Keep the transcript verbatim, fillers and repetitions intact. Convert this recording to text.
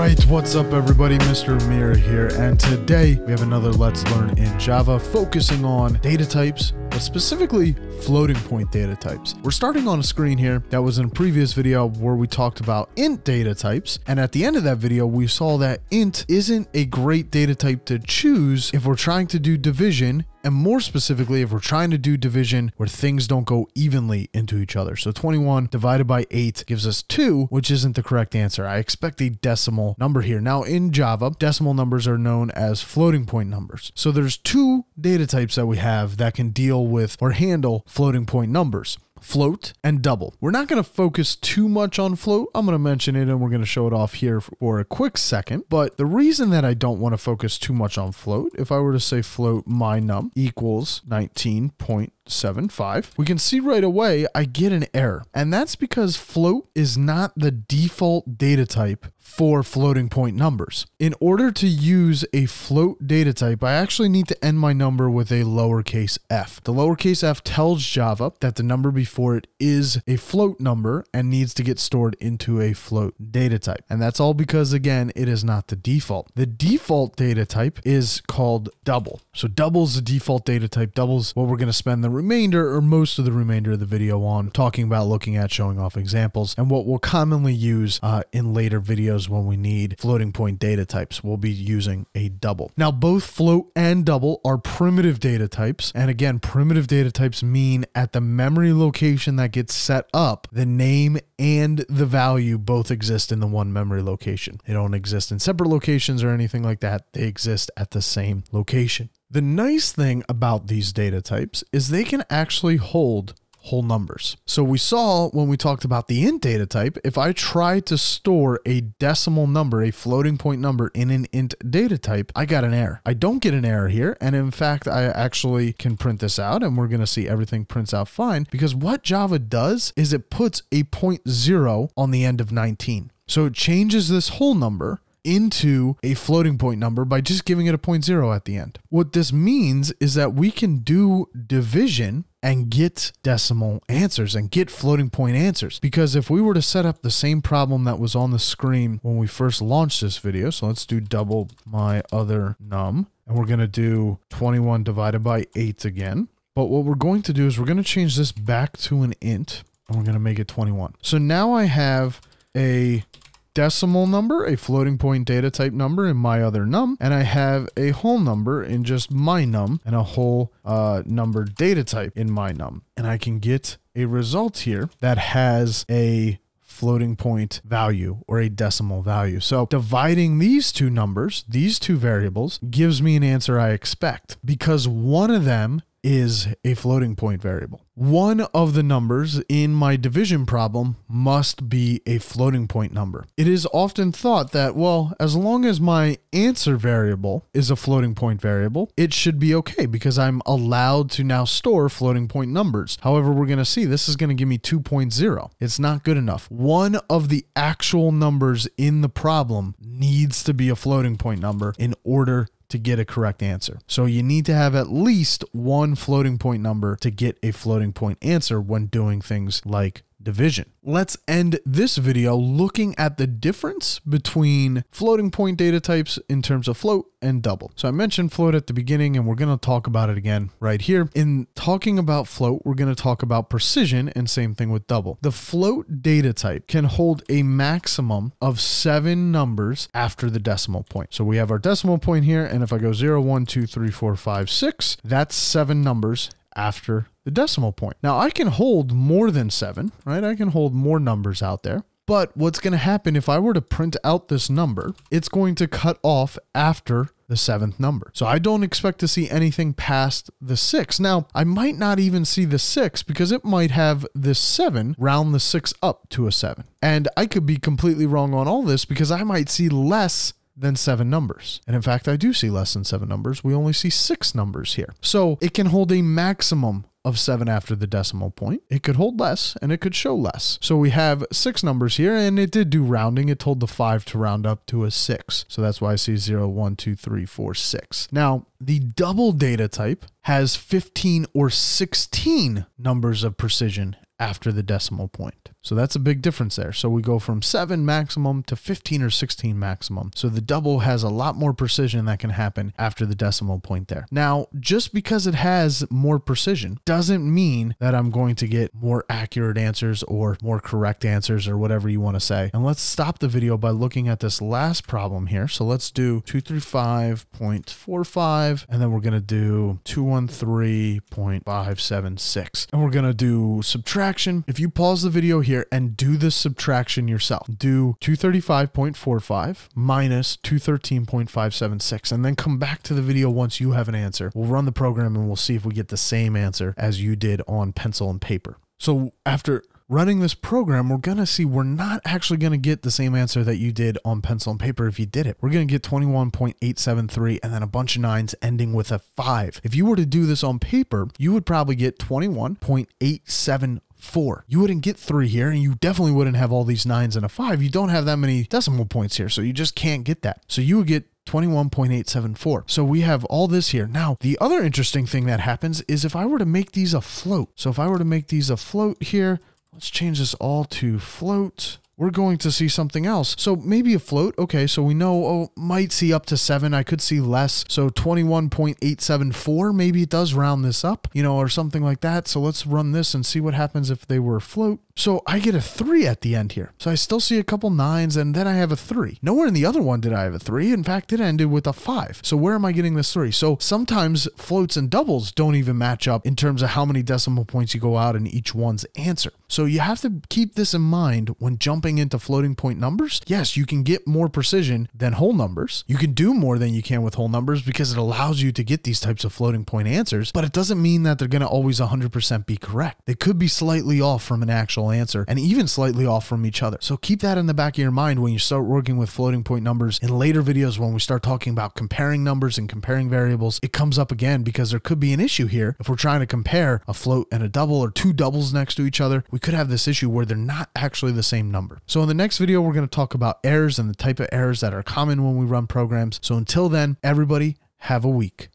Alright, what's up everybody, Mister Amir here, and today we have another Let's Learn in Java focusing on data types, but specifically floating point data types. We're starting on a screen here that was in a previous video where we talked about int data types, and at the end of that video we saw that int isn't a great data type to choose if we're trying to do division, and more specifically if we're trying to do division where things don't go evenly into each other. So twenty-one divided by eight gives us two, which isn't the correct answer. I expect a decimal number here. Now in Java, decimal numbers are known as floating point numbers. So there's two data types that we have that can deal with or handle floating point numbers: float and double. We're not going to focus too much on float. I'm going to mention it and we're going to show it off here for a quick second. But the reason that I don't want to focus too much on float, if I were to say float my num equals nineteen point seven five, we can see right away I get an error. And that's because float is not the default data type for floating point numbers. In order to use a float data type, I actually need to end my number with a lowercase f. The lowercase f tells Java that the number before it is a float number and needs to get stored into a float data type. And that's all because, again, it is not the default. The default data type is called double. So double is the default data type. Double is what we're going to spend the remainder or most of the remainder of the video on, talking about, looking at, showing off examples, and what we'll commonly use uh, in later videos when we need floating point data types. We'll be using a double. Now, both float and double are primitive data types. And again, primitive data types mean at the memory location that gets set up, the name and the value both exist in the one memory location. They don't exist in separate locations or anything like that. They exist at the same location. The nice thing about these data types is they can actually hold whole numbers. So we saw when we talked about the int data type, if I try to store a decimal number, a floating point number in an int data type, I got an error. I don't get an error here. And in fact, I actually can print this out and we're going to see everything prints out fine, because what Java does is it puts a point zero on the end of nineteen. So it changes this whole number into a floating point number by just giving it a point zero at the end. What this means is that we can do division and get decimal answers and get floating point answers. Because if we were to set up the same problem that was on the screen when we first launched this video, so let's do double my other num, and we're going to do twenty-one divided by eight again. But what we're going to do is we're going to change this back to an int and we're going to make it twenty-one. So now I have a decimal number, a floating point data type number in my other num, and I have a whole number in just my num and a whole uh, number data type in my num. And I can get a result here that has a floating point value or a decimal value. So dividing these two numbers, these two variables, gives me an answer I expect, because one of them is a floating point variable. One of the numbers in my division problem must be a floating point number. It is often thought that, well, as long as my answer variable is a floating point variable, it should be okay because I'm allowed to now store floating point numbers. However, we're going to see this is going to give me two point zero. It's not good enough. One of the actual numbers in the problem needs to be a floating point number in order to get a correct answer. So you need to have at least one floating point number to get a floating point answer when doing things like division. Let's end this video looking at the difference between floating point data types in terms of float and double. So I mentioned float at the beginning and we're going to talk about it again right here. In talking about float, we're going to talk about precision, and same thing with double. The float data type can hold a maximum of seven numbers after the decimal point. So we have our decimal point here, and if I go zero, one, two, three, four, five, six, that's seven numbers after the decimal point. Now I can hold more than seven, right? I can hold more numbers out there. But what's going to happen if I were to print out this number, it's going to cut off after the seventh number. So I don't expect to see anything past the six. Now, I might not even see the six because it might have this seven round the six up to a seven. And I could be completely wrong on all this because I might see less than seven numbers. And in fact, I do see less than seven numbers. We only see six numbers here. So it can hold a maximum of seven after the decimal point. It could hold less and it could show less. So we have six numbers here, and it did do rounding. It told the five to round up to a six. So that's why I see zero, one, two, three, four, six. Now, the double data type has fifteen or sixteen numbers of precision after the decimal point. So that's a big difference there. So we go from seven maximum to fifteen or sixteen maximum. So the double has a lot more precision that can happen after the decimal point there. Now, just because it has more precision doesn't mean that I'm going to get more accurate answers or more correct answers or whatever you want to say. And let's stop the video by looking at this last problem here. So let's do two thirty-five point four five, and then we're going to do two thirteen point five seven six. And we're going to do subtraction. If you pause the video here and do this subtraction yourself, do two thirty-five point four five minus two thirteen point five seven six, and then come back to the video once you have an answer. We'll run the program and we'll see if we get the same answer as you did on pencil and paper. So after running this program, we're going to see we're not actually going to get the same answer that you did on pencil and paper if you did it. We're going to get twenty-one point eight seven three and then a bunch of nines ending with a five. If you were to do this on paper, you would probably get twenty-one point eight seven four. You wouldn't get three here, and you definitely wouldn't have all these nines and a five. You don't have that many decimal points here, so you just can't get that. So you would get twenty-one point eight seven four. So we have all this here. Now, the other interesting thing that happens is if I were to make these a float. So if I were to make these a float here, let's change this all to float. We're going to see something else. So maybe a float. Okay, so we know, oh, might see up to seven. I could see less. So twenty-one point eight seven four, maybe it does round this up, you know, or something like that. So let's run this and see what happens if they were a float. So I get a three at the end here. So I still see a couple nines, and then I have a three. Nowhere in the other one did I have a three. In fact, it ended with a five. So where am I getting this three? So sometimes floats and doubles don't even match up in terms of how many decimal points you go out in each one's answer. So you have to keep this in mind when jumping into floating point numbers. Yes, you can get more precision than whole numbers. You can do more than you can with whole numbers because it allows you to get these types of floating point answers, but it doesn't mean that they're going to always one hundred percent be correct. They could be slightly off from an actual answer and even slightly off from each other. So keep that in the back of your mind when you start working with floating point numbers. In later videos, when we start talking about comparing numbers and comparing variables, it comes up again because there could be an issue here. If we're trying to compare a float and a double or two doubles next to each other, we could have this issue where they're not actually the same number. So in the next video, we're going to talk about errors and the type of errors that are common when we run programs. So until then, everybody, have a week.